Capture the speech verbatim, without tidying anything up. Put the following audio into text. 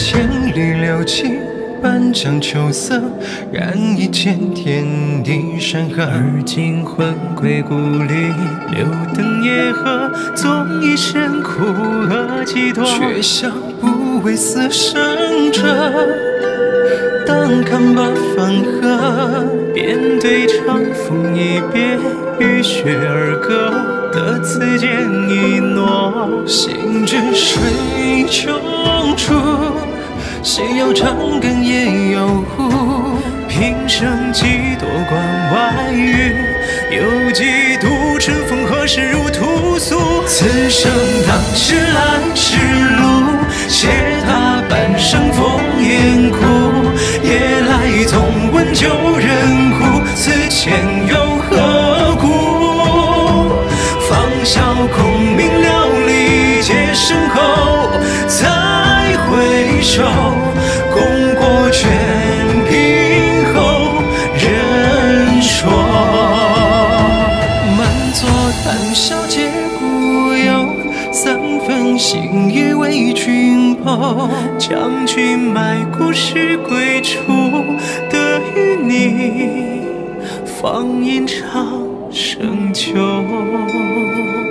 千里流金，半江秋色，染一间天地山河。 而今魂归故里，留灯夜喝，纵一身苦厄几多， 却想不为死生者。当看罢芳荷， 便对长风一别，雨雪而歌，得此间一诺。 心知水穷处，夕阳长更夜有湖。 平生几多关外雨，有几度尘封何时入屠苏。 此生当知来时路，携他半生烽烟苦。夜来纵闻旧人哭，此前又何故？方晓空明了离界身后，再回首，功过全凭后人说。满座谈笑皆故友，三分心意为君剖。 将军埋骨时归处，得与你芳吟长生久。